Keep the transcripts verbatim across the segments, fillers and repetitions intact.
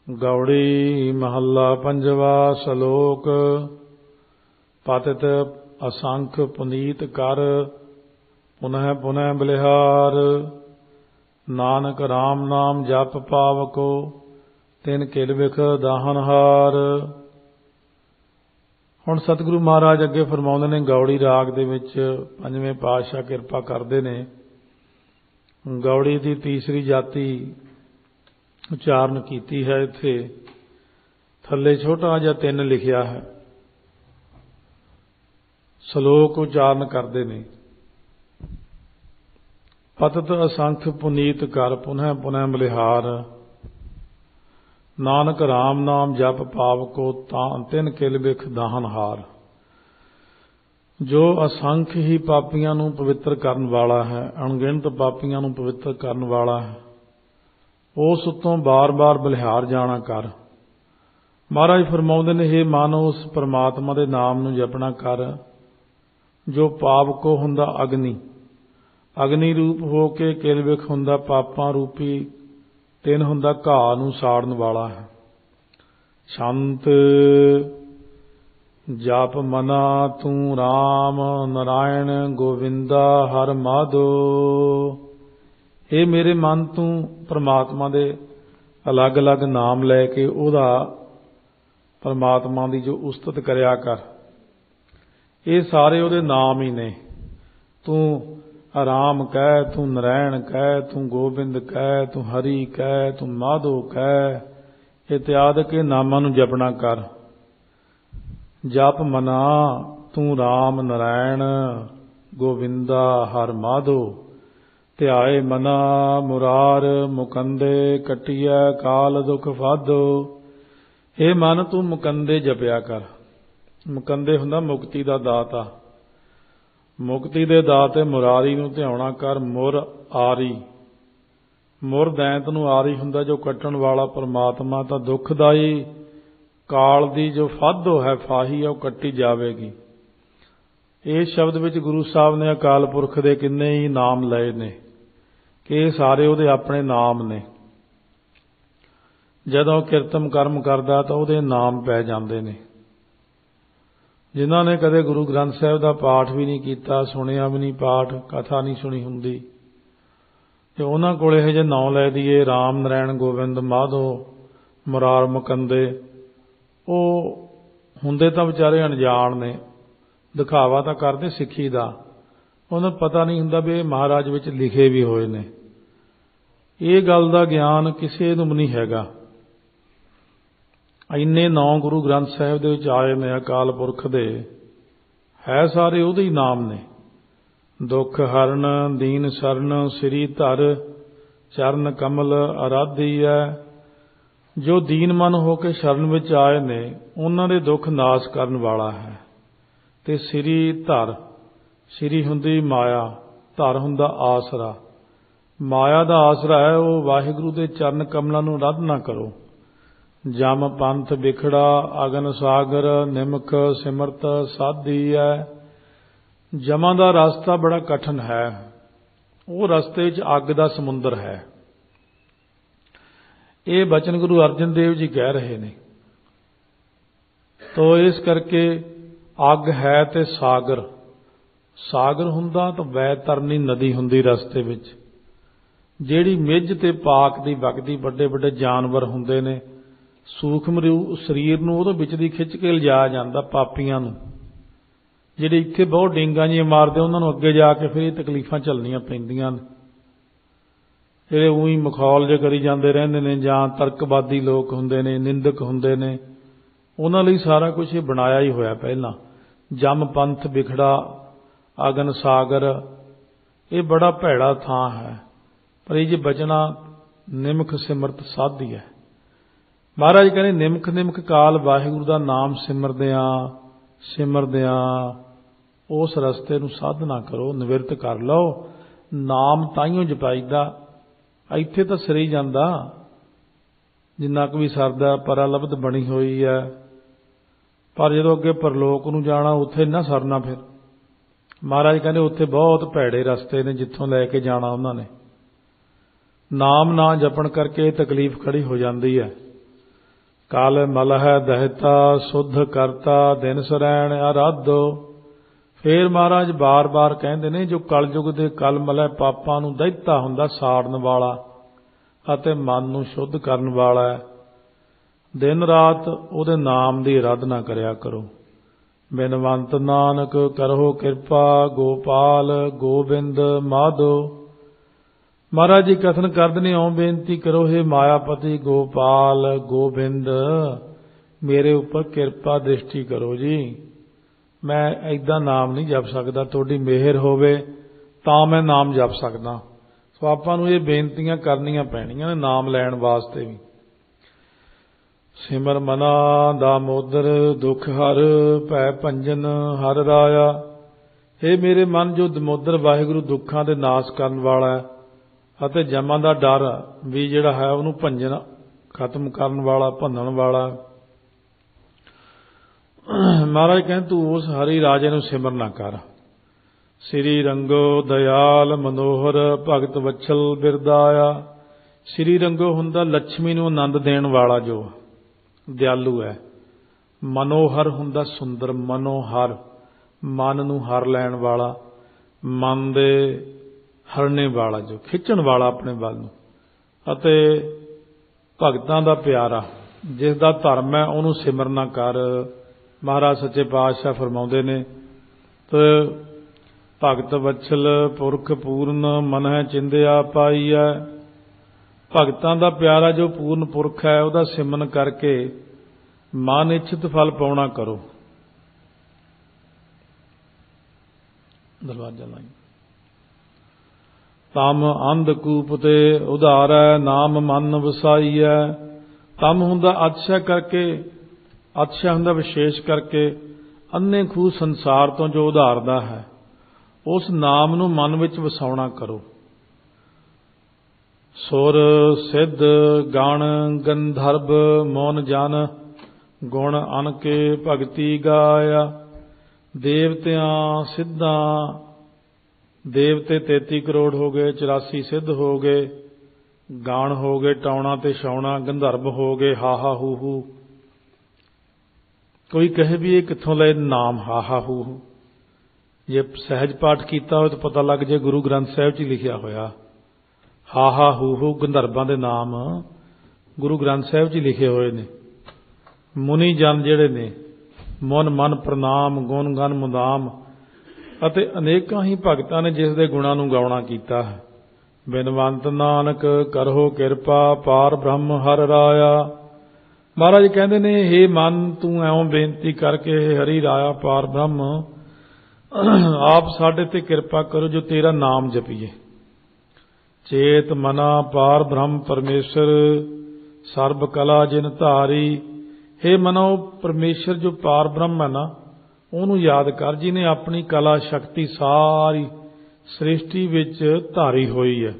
गौड़ी महला पंजवा सलोक। पतित असंख पुनीत कर, पुनः पुनः बलिहार। नानक राम नाम जप पावको, तिन किल बिख दाहनहार। ਹੁਣ सतगुरु महाराज अगे फरमाउंदे ने, गौड़ी राग दे विच पंजवें पातशाह किरपा करदे ने। गौड़ी दी तीसरी जाति उच्चारण कीती है। इत्थे थल्ले छोटा जिहा तिन लिखिया है। सलोक उच्चारण करदे ने, पतित असंख पुनीत कर, पुनः पुनः बलिहार। नानक राम नाम जप पावको, तिन किल बिख दाहनहार। जो असंख ही पापियां नूं पवित्र करन वाला है, अणगिणत पापियां नूं पवित्र करन वाला है, उस उत्तों बार बार बलिहार जाना कर। महाराज फरमाउंदे ने, हे मानो उस परमात्मा दे नाम नूं जपना कर जो पावको हुंदा अग्नि, अग्नि रूप हो के किल बिख हुंदा पापां रूपी, तिन हुंदा घाह नूं साड़न वाला है। छंत जप मना तू राम नारायण गोविंदा हर माधो। हे मेरे मन तू परमात्मा दे अलग अलग नाम लैके उहदा परमात्मा दी जो उस्तत करया कर। ये सारे उहदे नाम ही ने। तू राम कह, तू नारायण कह, तू गोबिंद कह, तू हरि कह, तू माधो कह, इत्यादि के नामां नूं जपना कर। जप मना तू राम नारायण गोविंदा हर माधो। ध्याए मना मुरार मुकंदे, कटिया काल दुख फाधो। हे मन तू मुकंदे जपया कर। मुकंदे हुंदा मुक्ति दा दाता। मुक्ति दे दाते मुरारी नूं ध्याउणा कर। मुर आरी, मुर दैंत नूं आरी हुंदा जो कट्टण वाला परमात्मा। तां दुखदाई काल दी जो फाधो है, फाही है, वो कट्टी जावेगी। इस शब्द विच गुरु साहब ने अकाल पुरख दे किन्ने ही नाम लए ने कि ये सारे उहदे अपने नाम ने। जदों किरतम कर्म करदा तां उहदे नाम पै जांदे ने। जिन्हां ने कदे गुरु ग्रंथ साहिब का पाठ भी नहीं किया, सुनिया भी नहीं, पाठ कथा नहीं सुनी हुंदी, ते उन्हां कोल इहो जिहे नाम लै दईए राम नारायण गोविंद माधो मुरार मुकंदे, वो हुंदे तां विचारे अणजाण ने, दिखावा तां करदे सिੱਖੀ दा, उन्हां नूं पता नहीं हुंदा भी महाराज विच लिखे भी होए ने। ये गल दा ज्ञान किसे नूं नहीं हैगा। इन्ने नौ गुरु ग्रंथ साहिब दे विच आए ने अकाल पुरख दे, है सारे उहदे ही नाम ने। दुख हरण दीन शरण श्री धर, चरण कमल आराधी है। जो दीन मन हो के शरण विच आए ने, उन्हां दे दुख नाश करन वाला है। ते श्री धर, श्री हुंदी माया, धर हुंदा आसरा। माया दा आसरा है वो वाहिगुरु दे चरण कमलां नूं आराधना करो। जम पंथ बिखड़ा अगन सागर, निमख सिमरत साधी है। जमा दा रास्ता बड़ा कठिन है, वो रस्ते च अग दा समुंदर है। ये बचन गुरु अर्जन देव जी कह रहे ने। तो इस करके अग है ते सागर, सागर हुंदा तो वैतरनी नदी हुंदी रस्ते विच, जिहड़ी मिज ते पाक दी वगदी वड्डे वड्डे जानवर हुंदे ने। सूखम शरीर नूं उहदे विच दी खिच के लिजाया जांदा पापियां नूं, जिहड़े इत्थे बहुत डेंगा जी मारदे, उन्हां नूं अगे जाके फिर तकलीफां झल्लणीआं पैंदियां ने। जिहड़े उही मखौल जे करी जांदे रहिंदे ने, जां तर्कवादी लोक हुंदे ने, निंदक हुंदे ने, उन्हां लई सारा कुछ ये बनाया ही होया पहलां। जम पंथ बिखड़ा अगन सागर, ये बड़ा भैड़ा थां है, पर ये जे बचना निमख सिमरत साधी है। महाराज कहने, निमख निमख काल वाहिगुरु दा नाम सिमरदियां सिमरदियां उस रस्ते नूं साधना करो, निविरत कर लो। नाम ताइयों जपाईदा, इत्थे तां सरी जांदा जिन्ना क भी सरदा, परालब्ध बनी होई है, पर जदों अगे परलोक नूं जाना उत्थे ना सरना। फिर महाराज कहने उत्थे बहुत भैड़े रस्ते ने जिथों लैके जाना उन्हां ने। नाम ना जपण करके तकलीफ खड़ी हो जाती है। ਕਲ ਮਲਹਿ ਦਹਿਤਾ ਸੁਧ ਕਰਤਾ ਦਿਨ ਸਰੈਣ ਆਰਾਧੋ। ਫੇਰ ਮਹਾਰਾਜ ਬਾਰ ਬਾਰ ਕਹਿੰਦੇ ਨੇ ਜੋ ਕਲਯੁਗ ਦੇ ਕਲ ਮਲਹਿ ਪਾਪਾਂ ਨੂੰ ਦਹਿਤਾ ਹੁੰਦਾ, ਸਾੜਨ ਵਾਲਾ ਅਤੇ ਮਨ ਨੂੰ ਸ਼ੁੱਧ ਕਰਨ ਵਾਲਾ ਹੈ, ਦਿਨ ਰਾਤ ਉਹਦੇ ਨਾਮ ਦੀ ਆਰਾਧਨਾ ਕਰਿਆ ਕਰੋ। ਬਿਨਵੰਤ ਨਾਨਕ ਕਰੋ ਕਿਰਪਾ, ਗੋਪਾਲ ਗੋਬਿੰਦ ਮਾਧੋ। ਮਹਾਰਾਜ ਜੀ ਕਥਨ ਕਰਦੇ ਨੇ, ਓਂ ਬੇਨਤੀ ਕਰੋ, ਹੇ ਮਾਇਆਪਤੀ ਗੋਪਾਲ ਗੋਬਿੰਦ, ਮੇਰੇ ਉੱਪਰ ਕਿਰਪਾ ਦ੍ਰਿਸ਼ਟੀ ਕਰੋ ਜੀ। ਮੈਂ ਏਦਾਂ ਨਾਮ ਨਹੀਂ ਜਪ ਸਕਦਾ, ਤੁਹਾਡੀ ਮਿਹਰ ਹੋਵੇ ਤਾਂ ਮੈਂ ਨਾਮ ਜਪ ਸਕਦਾ। ਸੋ ਆਪਾਂ ਨੂੰ ਇਹ ਬੇਨਤੀਆਂ ਕਰਨੀਆਂ ਪੈਣੀਆਂ ਨੇ ਨਾਮ ਲੈਣ ਵਾਸਤੇ ਵੀ। ਸਿਮਰ ਮਨਾ ਦਾਮੋਦਰ ਦੁਖ ਹਰ ਭੈ ਭੰਜਨ ਹਰ ਰਾਇਆ। ਇਹ ਮੇਰੇ ਮਨ ਜੋ ਦਮੋਦਰ ਵਾਹਿਗੁਰੂ ਦੁੱਖਾਂ ਦੇ ਨਾਸ਼ ਕਰਨ ਵਾਲਾ ਹੈ ਅਤੇ ਜਮਾਂ ਦਾ ਡਰ ਵੀ ਜਿਹੜਾ ਹੈ ਉਹਨੂੰ ਭੰਜਨ ਖਤਮ ਕਰਨ ਵਾਲਾ, ਭੰਨਣ ਵਾਲਾ। ਮਹਾਰਾਜ ਕਹਿੰਦੇ ਤੂੰ ਉਸ ਹਰੀ ਰਾਜੇ ਨੂੰ ਸਿਮਰ ਨਾ ਕਰ। ਸ੍ਰੀ ਰੰਗੋ ਦਇਆਲ ਮਨੋਹਰ ਭਗਤ ਵਛਲ ਬਿਰਦਾਇਆ। ਸ੍ਰੀ ਰੰਗੋ ਹੁੰਦਾ ਲక్ష్ਮੀ ਨੂੰ ਆਨੰਦ ਦੇਣ ਵਾਲਾ, ਜੋ ਦਿਆਲੂ ਹੈ। ਮਨੋਹਰ ਹੁੰਦਾ ਸੁੰਦਰ, ਮਨੋਹਰ ਮਨ ਨੂੰ ਹਰ ਲੈਣ ਵਾਲਾ, ਮਨ ਦੇ ਹਰਨੇ ਵਾਲਾ, ਜੋ ਖਿੱਚਣ ਵਾਲਾ ਆਪਣੇ ਵੱਲ ਨੂੰ। ਅਤੇ ਭਗਤਾਂ ਦਾ ਪਿਆਰਾ, ਜਿਸ ਦਾ ਧਰਮ ਹੈ ਉਹਨੂੰ ਸਿਮਰ ਨਾ ਕਰ। ਮਹਾਰਾਜ ਸੱਚੇ ਪਾਤਸ਼ਾਹ ਫਰਮਾਉਂਦੇ ਨੇ, ਤੇ ਭਗਤ ਵਛਲ ਪੁਰਖ ਪੂਰਨ ਮਨਹਿ ਚਿੰਦਿਆ ਪਾਈਐ। ਭਗਤਾਂ ਦਾ ਪਿਆਰਾ ਜੋ ਪੂਰਨ ਪੁਰਖ ਹੈ, ਉਹਦਾ ਸਿਮਰਨ ਕਰਕੇ ਮਨ ਇੱਛਤ ਫਲ ਪਾਉਣਾ ਕਰੋ। ਦਰਵਾਜ਼ਾ ਲਾਈ। ਤਮ ਅੰਧਕੂਪ ਤੇ ਉਧਾਰੈ ਨਾਮ ਮਨ ਵਸਾਈਐ। ਤਮ ਹੁੰਦਾ ਅਤਿਸ਼ੈ ਕਰਕੇ, ਅਤਿਸ਼ੈ ਹੁੰਦਾ ਵਿਸ਼ੇਸ਼ ਕਰਕੇ, ਅੰਨੇ ਖੂਹ ਸੰਸਾਰ ਤੋਂ ਜੋ ਉਧਾਰਦਾ ਹੈ, ਉਸ ਨਾਮ ਨੂੰ ਮਨ ਵਿੱਚ ਵਸਾਉਣਾ ਕਰੋ। ਸੁਰ ਸਿੱਧ ਗਣ ਗੰਧਰਵ ਮੋਨ ਜਨ ਗੁਣ ਅਨ ਕੇ ਭਗਤੀ ਗਾਇਆ। ਦੇਵਤਿਆਂ ਸਿੱਧਾਂ, ਦੇਵਤੇ ਤੇਤੀ ਕਰੋੜ ਹੋ ਗਏ, ਚੁਰਾਸੀ ਸਿੱਧ ਹੋ ਗਏ, ਗਾਣ ਹੋ ਗਏ ਟਾਉਣਾ ਤੇ ਛਾਉਣਾ, ਗੰਧਰਵ ਹੋ ਗਏ ਹਾਹਾ ਹੂ ਹੂ। ਕੋਈ ਕਹੇ ਵੀ ਇਹ ਕਿੱਥੋਂ ਲਏ ਨਾਮ ਹਾਹਾ ਹੂ ਹੂ। ਜੇ ਸਹਿਜ ਪਾਠ ਕੀਤਾ ਹੋਵੇ ਤਾਂ ਪਤਾ ਲੱਗ ਜੇ ਗੁਰੂ ਗ੍ਰੰਥ ਸਾਹਿਬ 'ਚ ਹੀ ਲਿਖਿਆ ਹੋਇਆ। ਹਾਹਾ ਹੂ ਹੂ ਗੰਧਰਵਾਂ ਦੇ ਨਾਮ ਗੁਰੂ ਗ੍ਰੰਥ ਸਾਹਿਬ 'ਚ ਹੀ ਲਿਖੇ ਹੋਏ ਨੇ। ਮੁਨੀ ਜਨ ਜਿਹੜੇ ਨੇ, ਮਨ ਮਨ ਪ੍ਰਣਾਮ ਗੁਣ ਗਨ ਮੁਦਾਮ, ਅਤੇ ਅਨੇਕਾਂ ਹੀ ਭਗਤਾਂ ਨੇ ਜਿਸ ਦੇ ਗੁਣਾਂ ਨੂੰ ਗਾਉਣਾ ਕੀਤਾ ਹੈ। ਬਿਨਵੰਤ ਨਾਨਕ ਕਰੋ ਕਿਰਪਾ, ਪਾਰ ਬ੍ਰਹਮ ਹਰ ਰਾਇਆ। ਮਹਾਰਾਜ ਕਹਿੰਦੇ ਨੇ, ਹੇ ਮਨ ਤੂੰ ਐਉਂ ਬੇਨਤੀ ਕਰਕੇ, ਹਰੀ ਰਾਇਆ ਪਾਰ ਬ੍ਰਹਮ, ਆਪ ਸਾਡੇ ਤੇ ਕਿਰਪਾ ਕਰੋ ਜੋ ਤੇਰਾ ਨਾਮ ਜਪੀਏ। ਚੇਤ ਮਨਾ ਪਾਰ ਬ੍ਰਹਮ ਪਰਮੇਸ਼ਰ ਸਰਬ ਕਲਾ ਜਿਨ ਧਾਰੀ। ਹੇ ਮਨੋ, ਪਰਮੇਸ਼ਰ ਜੋ ਪਾਰ ਬ੍ਰਹਮ ਹੈ ਨਾ, ਉਹਨੂੰ ਯਾਦ ਕਰ, ਜਿਹਨੇ ਆਪਣੀ ਕਲਾ ਸ਼ਕਤੀ ਸਾਰੀ ਸ੍ਰਿਸ਼ਟੀ ਵਿੱਚ ਧਾਰੀ ਹੋਈ ਹੈ।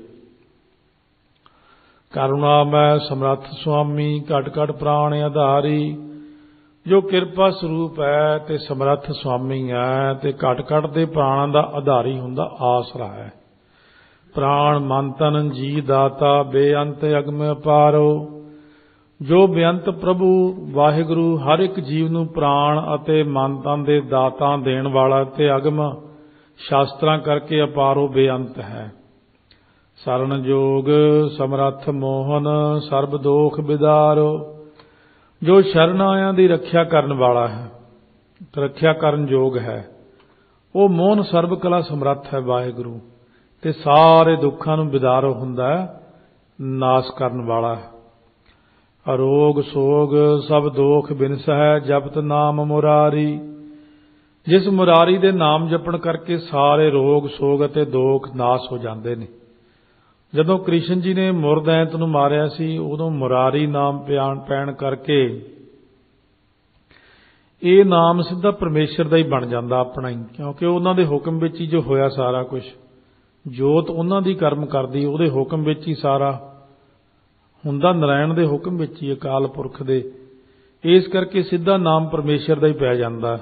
ਕਰੁਣਾ ਮੈਂ ਸਮਰੱਥ ਸੁਆਮੀ ਘਟ ਘਟ ਪ੍ਰਾਣ ਆਧਾਰੀ। ਜੋ ਕਿਰਪਾ ਸਰੂਪ ਹੈ ਤੇ ਸਮਰੱਥ ਸੁਆਮੀ ਹੈ ਤੇ ਘਟ ਘਟ ਦੇ ਪ੍ਰਾਣਾਂ ਦਾ ਆਧਾਰੀ ਹੁੰਦਾ, ਆਸਰਾ ਹੈ। ਪ੍ਰਾਣ ਮਨ ਤਨ ਜੀ ਦਾਤਾ ਬੇਅੰਤ ਅਗਮ ਅਪਾਰੋ। ਜੋ ਬੇਅੰਤ ਪ੍ਰਭੂ ਵਾਹਿਗੁਰੂ ਹਰ ਇੱਕ ਜੀਵ ਨੂੰ ਪ੍ਰਾਣ ਅਤੇ ਮਨ ਤਨ ਦੇ ਦਾਤਾ ਦੇਣ ਵਾਲਾ ਤੇ ਅਗਮ ਸ਼ਾਸਤਰਾਂ ਕਰਕੇ ਅਪਾਰੋ ਬੇਅੰਤ ਹੈ। ਸਰਣ ਜੋਗ ਸਮਰੱਥ ਮੋਹਨ ਸਰਬ ਦੋਖ ਬਿਦਾਰੋ। ਜੋ ਸ਼ਰਨ ਆਇਆਂ ਦੀ ਰੱਖਿਆ ਕਰਨ ਵਾਲਾ ਹੈ, ਰੱਖਿਆ ਕਰਨ ਯੋਗ ਹੈ, ਉਹ ਮੋਹਨ ਸਰਬ ਕਲਾ ਸਮਰੱਥ ਹੈ ਵਾਹਿਗੁਰੂ, ਤੇ ਸਾਰੇ ਦੁੱਖਾਂ ਨੂੰ ਬਿਦਾਰੋ ਹੁੰਦਾ ਹੈ, ਨਾਸ਼ ਕਰਨ ਵਾਲਾ ਹੈ। ਅਰੋਗ ਸੋਗ ਸਭ ਦੋਖ ਬਿਨਸਹਿ ਜਪਤ ਨਾਮ ਮੁਰਾਰੀ। ਜਿਸ ਮੁਰਾਰੀ ਦੇ ਨਾਮ ਜਪਣ ਕਰਕੇ ਸਾਰੇ ਰੋਗ ਸੋਗ ਅਤੇ ਦੋਖ ਨਾਸ਼ ਹੋ ਜਾਂਦੇ ਨੇ। ਜਦੋਂ ਕ੍ਰਿਸ਼ਨ ਜੀ ਨੇ ਮੁਰਦੈਂਤ ਨੂੰ ਮਾਰਿਆ ਸੀ, ਉਦੋਂ ਮੁਰਾਰੀ ਨਾਮ ਪਿਆਣ ਪੈਣ ਕਰਕੇ ਇਹ ਨਾਮ ਸਿੱਧਾ ਪਰਮੇਸ਼ਰ ਦਾ ਹੀ ਬਣ ਜਾਂਦਾ ਆਪਣਾ ਹੀ, ਕਿਉਂਕਿ ਉਹਨਾਂ ਦੇ ਹੁਕਮ ਵਿੱਚ ਹੀ ਜੋ ਹੋਇਆ ਸਾਰਾ ਕੁਝ। ਜੋਤ ਉਹਨਾਂ ਦੀ ਕਰਮ ਕਰਦੀ, ਉਹਦੇ ਹੁਕਮ ਵਿੱਚ ਹੀ ਸਾਰਾ ਹੁੰਦਾ, ਨਾਰਾਇਣ ਦੇ ਹੁਕਮ ਵਿੱਚ ਹੀ, ਅਕਾਲ ਪੁਰਖ ਦੇ। ਇਸ ਕਰਕੇ ਸਿੱਧਾ ਨਾਮ ਪਰਮੇਸ਼ਰ ਦਾ ਹੀ ਪੈ ਜਾਂਦਾ।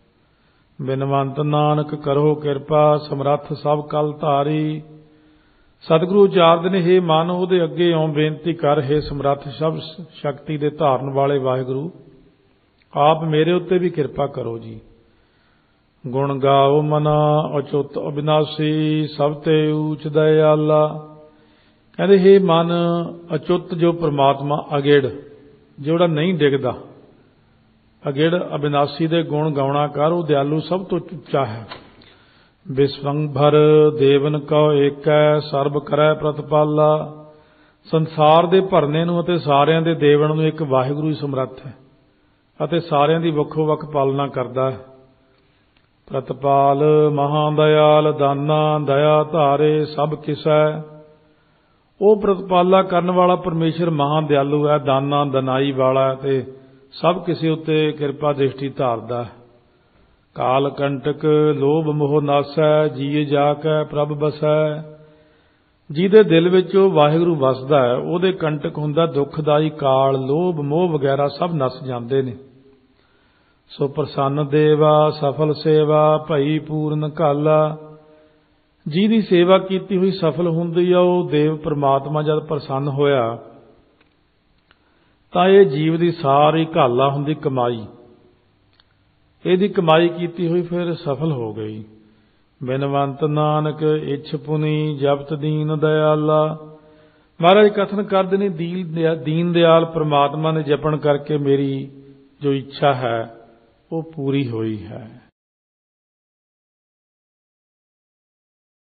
ਬਿਨਵੰਤ ਨਾਨਕ ਕਰੋ ਕਿਰਪਾ, ਸਮਰੱਥ ਸਭ ਕਲ ਧਾਰੀ। ਸਤਿਗੁਰੂ ਉਚਾਰਦੇ ਨੇ, ਹੇ ਮਨ ਉਹਦੇ ਅੱਗੇ ਆਉਂ ਬੇਨਤੀ ਕਰ, ਹੇ ਸਮਰੱਥ ਸਭ ਸ਼ਕਤੀ ਦੇ ਧਾਰਨ ਵਾਲੇ ਵਾਹਿਗੁਰੂ, ਆਪ ਮੇਰੇ ਉੱਤੇ ਵੀ ਕਿਰਪਾ ਕਰੋ ਜੀ। ਗੁਣ ਗਾਓ ਮਨਾ ਅਚੁੱਤ ਅਬਿਨਾਸੀ, ਸਭ ਤੇ ਊਚ ਦਇਆਲਾ। ਕਹਿੰਦੇ ਹੇ ਮਨ, ਅਚੁੱਤ ਜੋ ਪ੍ਰਮਾਤਮਾ ਅਗਿੜ, ਜਿਹੜਾ ਨਹੀਂ ਡਿੱਗਦਾ, ਅਗਿੜ ਅਬਿਨਾਸੀ ਦੇ ਗੁਣ ਗਾਉਣਾ ਕਰ, ਉਹ ਦਿਆਲੂ ਸਭ ਤੋਂ ਉੱਚਾ ਹੈ। ਵਿਸਵੰਭਰ ਦੇਵਨ ਕਉ ਏਕੈ, ਸਰਬ ਕਰੈ ਪ੍ਰਤਪਾਲਾ। ਸੰਸਾਰ ਦੇ ਭਰਨੇ ਨੂੰ ਅਤੇ ਸਾਰਿਆਂ ਦੇ ਦੇਵਨ ਨੂੰ ਇੱਕ ਵਾਹਿਗੁਰੂ ਹੀ ਸਮਰੱਥ ਹੈ ਅਤੇ ਸਾਰਿਆਂ ਦੀ ਵੱਖੋ ਵੱਖ ਪਾਲਣਾ ਕਰਦਾ ਹੈ। ਪ੍ਰਤਪਾਲ ਮਹਾਂ ਦਇਆਲ, ਦਾਨਾ ਦਇਆ ਧਾਰੇ ਸਭ ਕਿਸੈ। ਉਹ ਪ੍ਰਤਪਾਲਾ ਕਰਨ ਵਾਲਾ ਪਰਮੇਸ਼ਰ ਮਹਾਂ ਦਿਆਲੂ ਹੈ, ਦਾਨਾ ਦਨਾਈ ਵਾਲਾ, ਤੇ ਸਭ ਕਿਸੇ ਉੱਤੇ ਕਿਰਪਾ ਦ੍ਰਿਸ਼ਟੀ ਧਾਰਦਾ ਹੈ। ਕਾਲ ਕੰਟਕ ਲੋਭ ਮੋਹ ਨਾਸੈ, ਜੀਅ ਜਾ ਕੈ ਪ੍ਰਭ ਬਸੈ। ਜਿਹਦੇ ਦਿਲ ਵਿੱਚ ਉਹ ਵਾਹਿਗੁਰੂ ਵਸਦਾ ਹੈ, ਉਹਦੇ ਕੰਟਕ ਹੁੰਦਾ ਦੁਖਦਾਈ ਕਾਲ, ਲੋਭ ਮੋਹ ਵਗੈਰਾ ਸਭ ਨਸ ਜਾਂਦੇ ਨੇ। ਸੋ ਪ੍ਰਸੰਨ ਦੇਵਾ ਸਫਲ ਸੇਵਾ, ਭਈ ਪੂਰਨ ਘਾਲਾ। ਜਿਹਦੀ ਸੇਵਾ ਕੀਤੀ ਹੋਈ ਸਫਲ ਹੁੰਦੀ ਆ, ਉਹ ਦੇਵ ਪਰਮਾਤਮਾ ਜਦ ਪ੍ਰਸੰਨ ਹੋਇਆ ਤਾਂ ਇਹ ਜੀਵ ਦੀ ਸਾਰੀ ਘਾਲਾ ਹੁੰਦੀ ਕਮਾਈ, ਇਹਦੀ ਕਮਾਈ ਕੀਤੀ ਹੋਈ ਫਿਰ ਸਫਲ ਹੋ ਗਈ। ਬਿਨਵੰਤ ਨਾਨਕ ਇੱਛ ਪੁਨੀ, ਜਪਤ ਦੀਨ ਦਇਆਲਾ। ਮਹਾਰਾਜ ਕਥਨ ਕਰਦੇ ਨੇ, ਦੀਨ ਦਿਆਲ ਪਰਮਾਤਮਾ ਨੇ ਜਪਣ ਕਰਕੇ ਮੇਰੀ ਜੋ ਇੱਛਾ ਹੈ ਉਹ ਪੂਰੀ ਹੋਈ ਹੈ।